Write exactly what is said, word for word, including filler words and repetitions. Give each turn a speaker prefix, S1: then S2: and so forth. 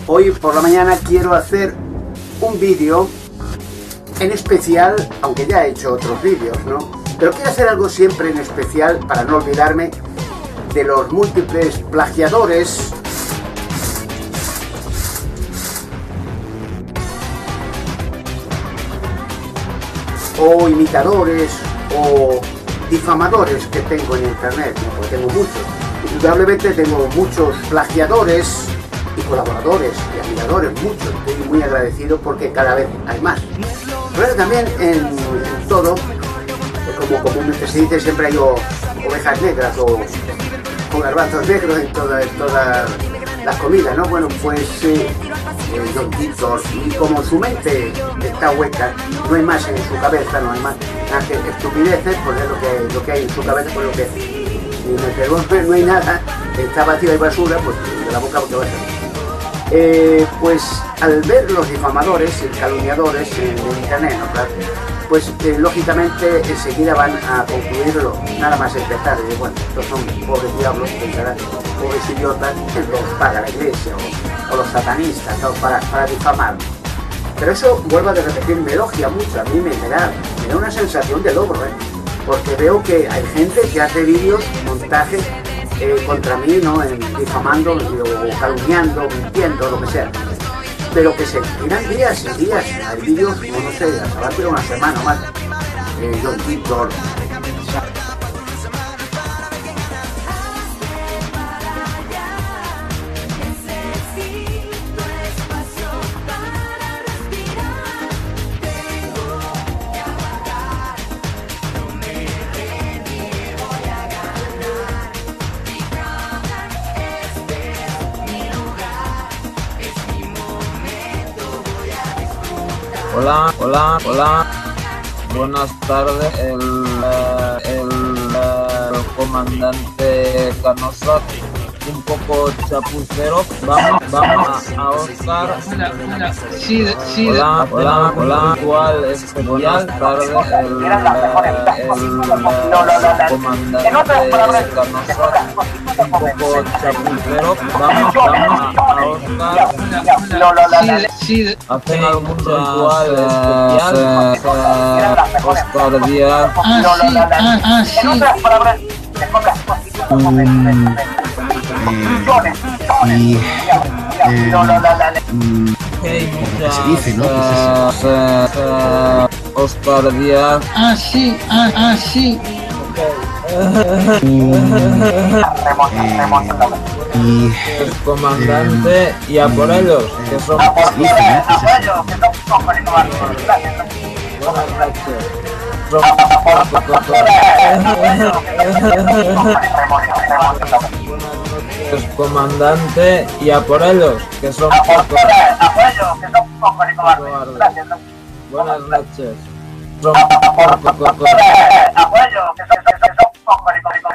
S1: Hoy por la mañana quiero hacer un vídeo en especial, aunque ya he hecho otros vídeos, ¿no? Pero quiero hacer algo siempre en especial para no olvidarme de los múltiples plagiadores o imitadores o difamadores que tengo en internet, ¿no? Porque tengo muchos. Indudablemente tengo muchos plagiadores y colaboradores y admiradores, muchos. Estoy muy agradecido porque cada vez hay más. Pero también en, en todo, como comúnmente se dice, siempre hay o, ovejas negras o, o garbanzos negros en todas toda las comidas, ¿no? Bueno, pues eh, eh, John Titor, y como su mente está hueca, no hay más en su cabeza, no hay más nada que estupideces, pues es lo que, lo que hay en su cabeza, pues lo que y en el que no hay nada, está vacío y basura, pues de la boca porque va a ser. Eh, pues al ver los difamadores y calumniadores en, en internet, ¿no? Claro, pues eh, lógicamente enseguida van a concluirlo, nada más empezar, y bueno, estos son pobres diablos, pensarán, pobres idiotas, que los paga la iglesia o, o los satanistas, ¿no? para, para difamar. Pero eso, vuelvo a repetir, me elogia mucho, a mí me, me, da, me da una sensación de logro, ¿eh? Porque veo que hay gente que hace vídeos, montajes eh, contra mí, ¿no? En, difamando o calumniando, mintiendo, lo que sea. Pero que se tiran días y días. Hay vídeos, no, no sé, hasta va a una semana más. Eh, John Titor.
S2: Hola, hola, hola, buenas tardes, el, el, el comandante Canosa, un poco chapucero, vamos, vamos a Oscar,
S3: sí, sí,
S2: hola, hola, hola, igual, este, buenas tardes, el, el, el comandante Canosa, un poco chapucero, vamos, vamos a Oscar,
S3: sí, sí,
S2: hacen algún ritual especial, Oscar Díaz.
S3: Ah, sí, ah, ah, sí.
S4: Um, eh, y eh, um,
S2: ¿Qué
S4: se dice, ¿no? ¿Qué es eso?
S2: Oscar Díaz.
S3: Ah, sí, ah, ah, sí.
S4: Um, eh, y
S2: El comandante y a por ellos, que son
S4: se dice, ¿no? ¿Qué es eso?
S2: buenas noches. El comandante y a por ellos, que son buenas noches. Son